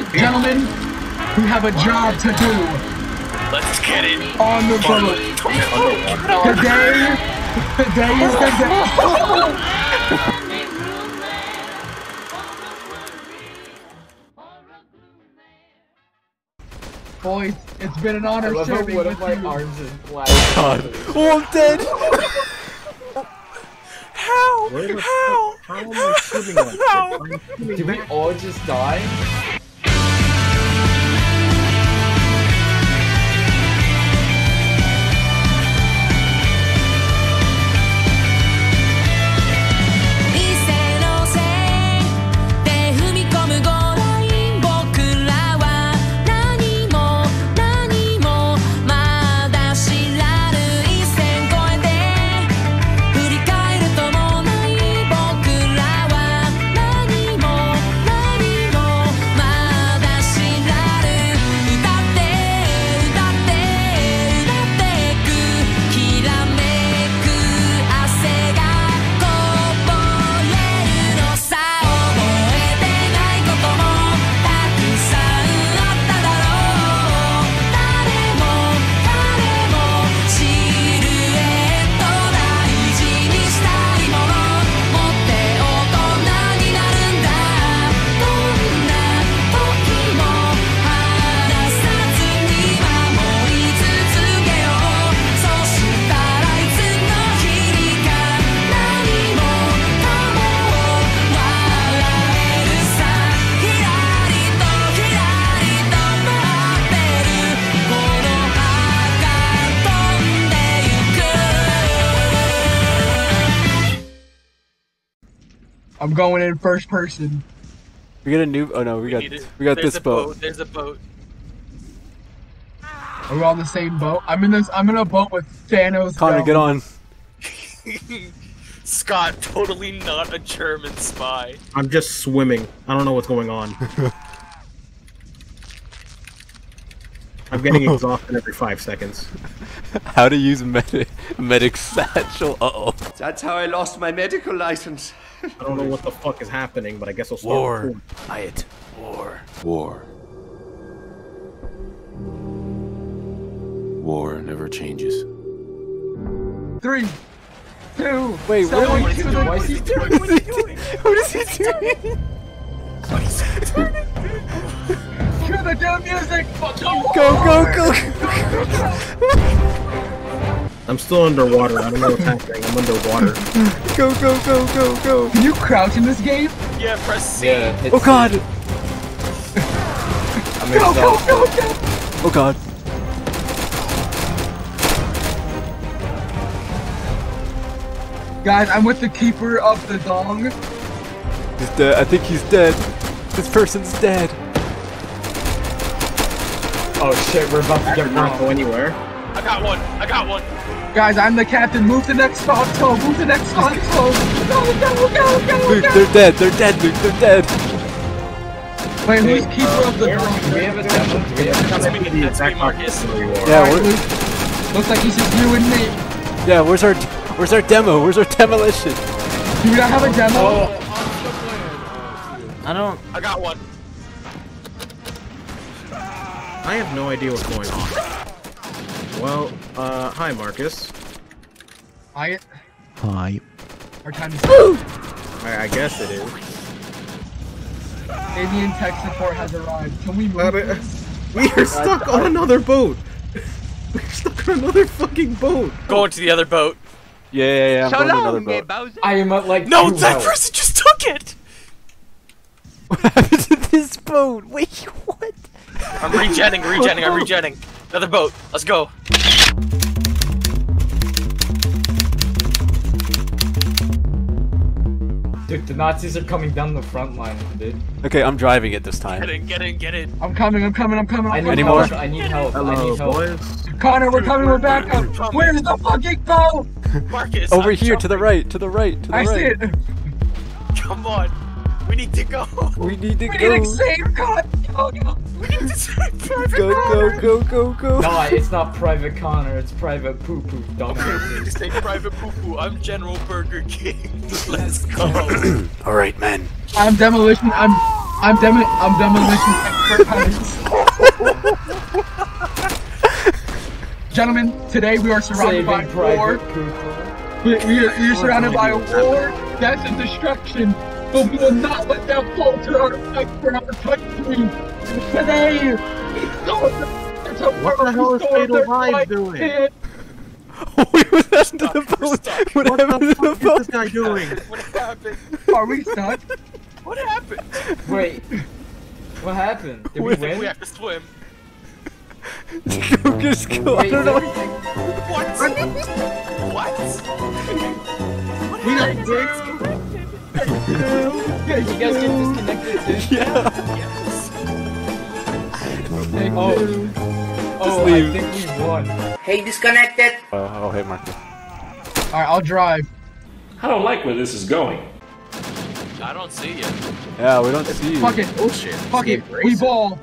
Gentlemen, we have a job to do. Let's get it. On the boat. Today is the day. Boys, it's been an honor serving with you. Arms is black. God. Oh, I'm dead. How? How am I shooting like this? Did we all just die? I'm going in first person. We got a new. Oh no, we got this boat. There's a boat. Are we on the same boat? I'm in a boat with Thanos. Connor, get on. Scott, totally not a German spy. I'm just swimming. I don't know what's going on. I'm getting exhausted every 5 seconds. How to use medic satchel? Uh-oh. That's how I lost my medical license. I don't know what the fuck is happening, but I guess I'll start. War. Quiet. War. War. War never changes. 3, 2. Wait, what is he doing? What is he doing? What is he doing? What is he doing? Cue the damn music! Go! I'm still underwater. I don't know what's happening. I'm underwater. Go! Can you crouch in this game? Yeah, press C. Yeah, Oh god! Go! Oh god. Guys, I'm with the keeper of the dong. He's dead. I think he's dead. This person's dead. Oh shit, we're about to get Not go anywhere. I got one. Guys, I'm the captain. Move to next console. Go! Luke, they're dead, Luke, they're dead. Wait, who's keeper of the dong? Do we have a demo? Do we have a demo? The exact Marcus. Yeah, Looks like it's just you and me. yeah, where's our demo? Where's our demolition? Do we not have a demo? I don't. I got one. I have no idea what's going on. Well, hi Marcus. Hi. Our time is I guess it is. Alien tech support has arrived. Can we move? We are stuck on another boat. We're stuck on another fucking boat. Going to the other boat. Yeah, I'm going to another boat. I am at like. No, 2 that health. person just took it. What happened to this boat? Wait, what? I'm regenning. Another boat. Let's go. Dude, the Nazis are coming down the front line, dude. Okay, I'm driving it this time. Get in. I'm coming. I need Any more? help. I need help. Hello, boys. Connor, we're coming. We're back up. Where's the fucking boat? Marcus. Over I'm here, to the jumping. right, I see it. Come on. We need to go. We need to We go. need to save Connor. Go. We need to save Private Connor. Go. No, it's not Private Connor, it's Private Poo Poo. Don't Okay, we need to save Private Poo Poo. I'm General Burger King. Let's go. All right, men. I'm demolition. I'm I'm demolition expert. Gentlemen, today we are surrounded by war. We are surrounded by a war, death and destruction, but we will not let that falter our fight for our country. Today, What the hell is Fatal Live doing? Wait, what happened to the boat? What happened to the What boat? is this guy doing? What happened? Are we stuck? What happened? Wait. What happened? Did we I think win? we have to swim. Go, just go. I Wait, don't know. What? What? We got dicks. You guys get disconnected too? Yeah. Oh, I leave. think we won. Hey, disconnected. Oh, hey, Marcus. Alright, I'll drive. I don't like where this is going. I don't see you. Yeah, we don't see you. Fuck it. Bullshit. Fuck it. We ball.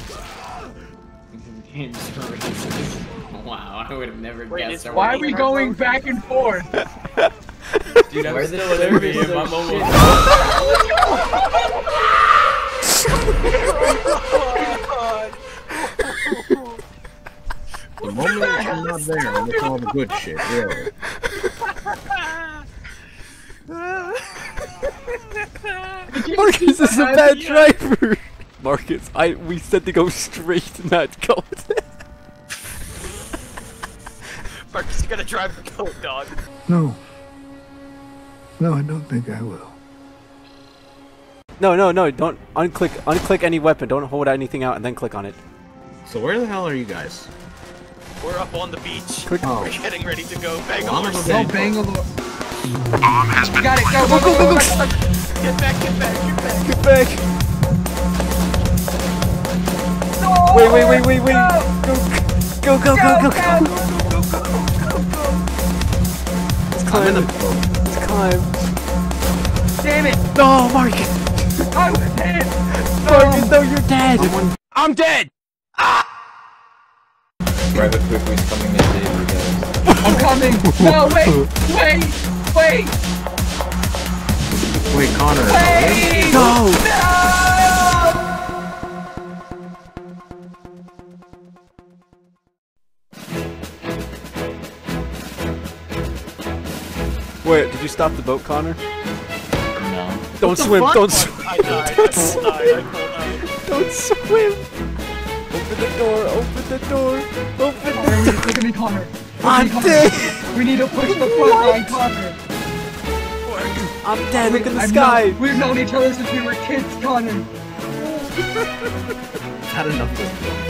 Wow, I would have never Wait, guessed. it's- our Why are winning. we going back and forth? Dude, I'm still nervous. I'm almost. The moment that you're not there, that's all the good shit, really. Marcus is a bad driver. Marcus, we said to go straight, not go. Marcus, you gotta drive the boat, dog. No. No, I don't think I will. No, don't unclick any weapon. Don't hold anything out and then click on it. So where the hell are you guys? We're up on the beach. Oh. We're getting ready to go. Bangalore Honorable City. No, Bangalore. You got it. Go, go, go, go, go. Get back, get back, get back. Get back. No! Wait. Go. Go. Let's I'm in climb. the boat. Let's climb. Damn it. No, Marcus. I was hit. Marcus, no, you're dead. I'm dead. Private Quickly's coming in, David, guys. I'm coming. No, wait. Wait, Connor. Wait. No. Wait, did you stop the boat, Connor? No. Don't swim. Don't swim. I died. Don't swim. Open the door. Open the door. Open the door. Look at me, Connor. I'm dead. We need to push the front line, Connor. I'm dead. Look at the I've sky. We've known each other since we were kids, Connor. Had enough of this.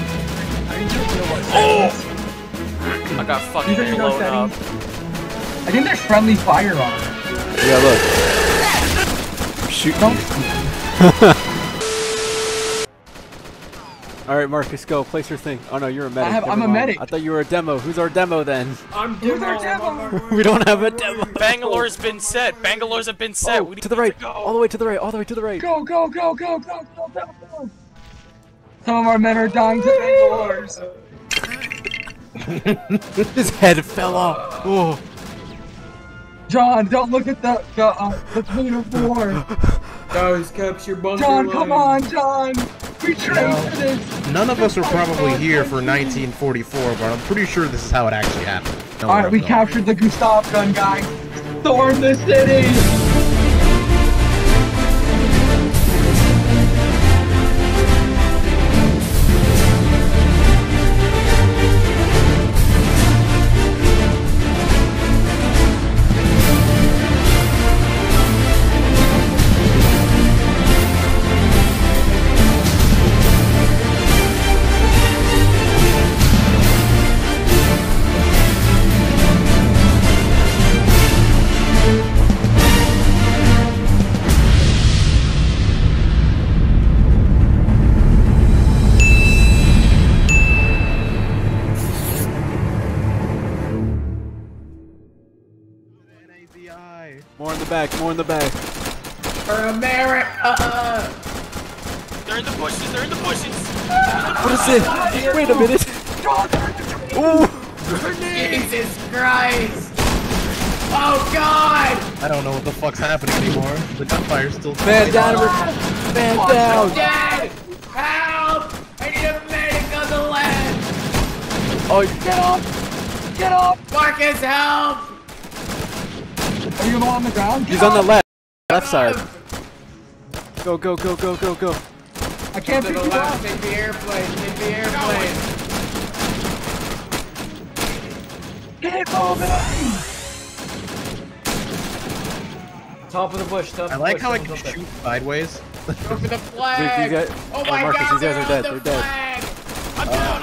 I got You fucking think you know blown up. settings? I think there's friendly fire on. Yeah, look. Shoot. All right, Marcus, go. Place your thing. Oh no, you're a medic. I'm a Never mind. medic. I thought you were a demo. Who's our demo then? Who's our demo? We don't have a demo. Bangalore's been set. Bangalore's have been set. Oh, We need to the right. go. All the way to the right. All the way to the right. Go, go, go, go, go, go, go, go. Some of our men are dying to Bangalore's. His head fell off. Oh. John, don't look at the plane of war. Guys, capture bunker John, line. come on, John. We trained for this. None of us were probably here for 1944, but I'm pretty sure this is how it actually happened. No All right, one we knows. captured the Gustav gun, guys. Storm the city. More in the back. More in the back. For America! They're in the bushes. They're in the bushes. What is it? Wait a minute. Ooh. Jesus Christ! Oh God! I don't know what the fuck's happening anymore. The gunfire's still. Man down. Man down. Dead! Help! I need a medic on the land! Oh, Get up! Get up! Marcus, help! Are you the one on the ground? he's on the left side. Go. I can't To pick the you left, up. take the airplane, take the airplane. Get moving! Top of the bush, top of the bush. I like how I can someone's up shoot sideways. there. Go for the These flag! guys, Oh my Marcus, God, these guys they're are on dead. the They're dead. flag! I'm down.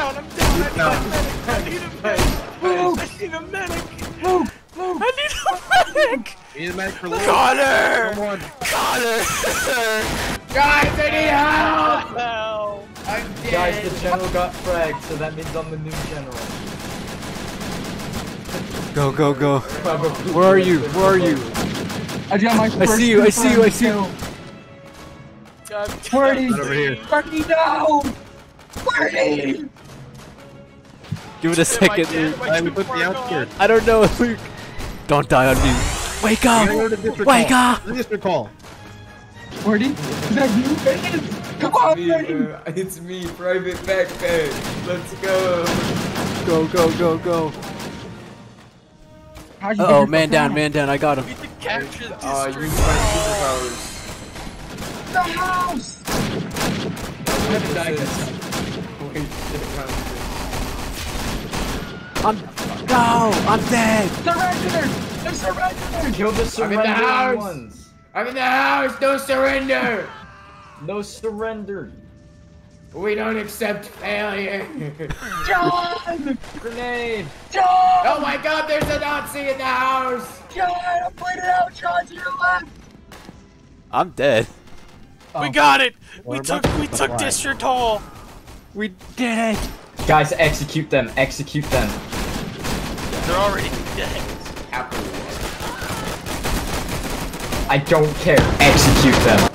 I need a medic. I need a medic. Need a medic for Lou. Connor! Someone. Connor! Guys, I need help! Help! I'm dead. Guys, the general got fragged, so that means I'm the new general. Go. Where are you? I got my I see you. God, Birdie! Not over here. Birdie, no! Birdie! Give it a second, Luke. Why we put the outskirts? I don't know, Luke. Don't die on me. Wake up! Wake up! District call. Birdie? Is that you? It is! Come on, Birdie! It's me, Private Backpack. Let's go. Go. How'd you Uh get oh, yourself man down. I got him. We need to capture this. You use my superpowers. The house! I'm dead. Surrender! They surrendered! Kill the I'm in the surrendering house! ones. I'm in the house! Don't surrender! No surrender. We don't accept failure. John! Grenade. John! Oh my God, there's a Nazi in the house! John! I'm bleeding out! John, to your left! I'm dead. We got it. We're We about took to fly. District Hall. We did it. Guys, execute them. Execute them. They're already dead. I don't care. Execute them.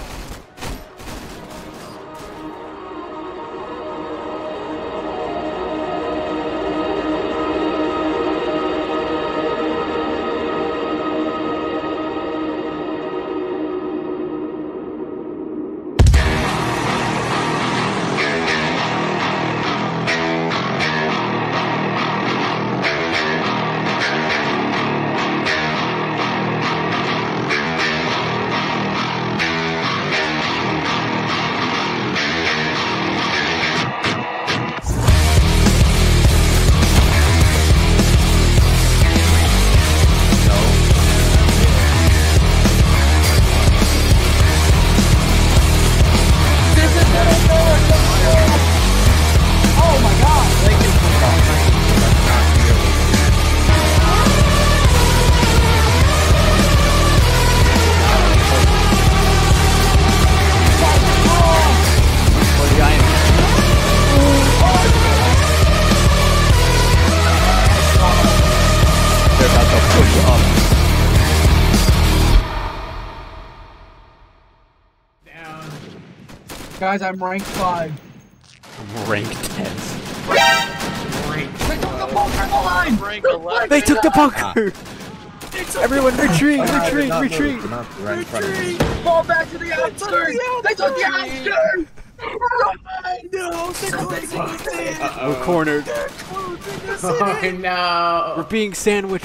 Guys, I'm rank 5. I'm ranked 10. They took the bunker line! Rank 11. They took the bunker. Everyone retreat! Retreat! Fall back to the outskirts! They took the outskirts! Run! No, they're closing us in. We're cornered. They're closing us Oh in. no! We're being sandwiched.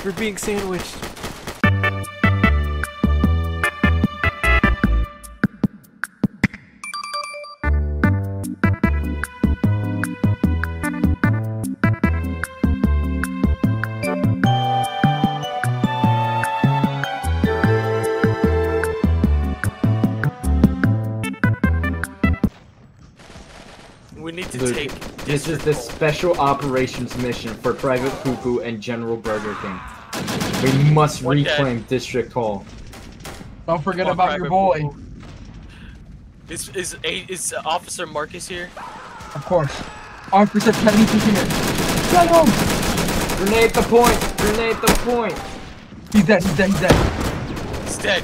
We need to Luke, take. this is the special operations mission for Private Poo-Poo and General Burger King. We must One dead. reclaim District Hall. Don't forget Come on, about your Private boy. Poo-Poo. Is Officer Marcus here? Of course. Officer Pennington here. Get him! Grenade the point! Grenade the point! He's dead. He's dead.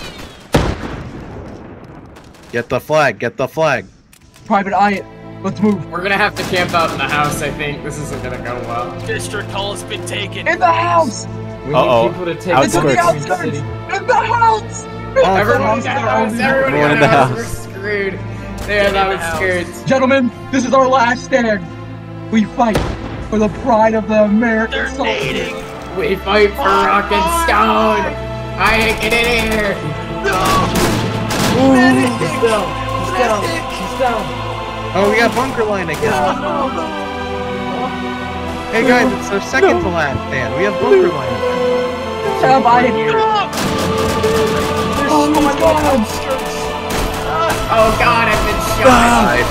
Get the flag. Private Eye, let's move. We're gonna have to camp out in the house, I think. This isn't gonna go well. District Hall has been taken. In the house! We Uh-oh. need people to take It's in the Outskirts. outskirts! In the house! Everyone's Everyone in the house. We're screwed. They're in the outskirts. Gentlemen, this is our last stand. We fight for the pride of the American soldier. We fight for rock and stone. I ain't get in here. He's down. Oh, we got bunker line again. Hey guys, it's our second to last stand. We have bunker line again. Shut up, oh my god! Oh god, I've been shot.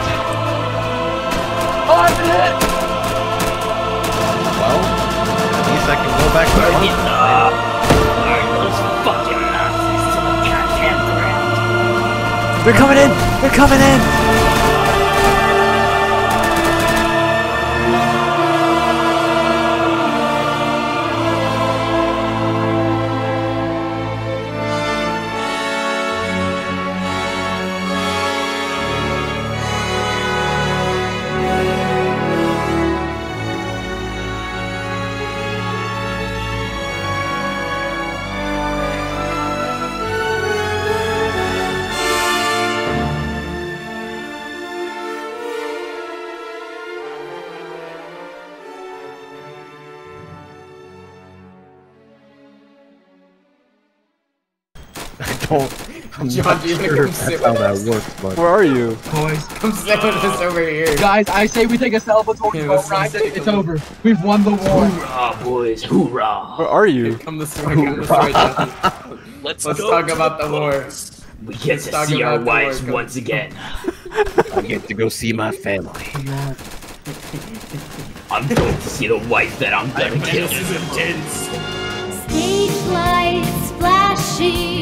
Oh, I've been hit! Well, at least I can go back to bunker line. They're coming in! They're coming in! I'm John, not do you wanna sure come if sit that's how with that us? works, but Where are you? Boys, Come sit with us over here. guys, I say we take a celebratory Yeah, boat ride. It's over. We've won the war. Where are you? Come this way, Jonathan. Let's Let's go talk to about the war. We get Let's to talk see our about the wives war. once again. I get to go see my family. I'm going to see the wife that I'm gonna kill. This is intense. Stage lights flashing.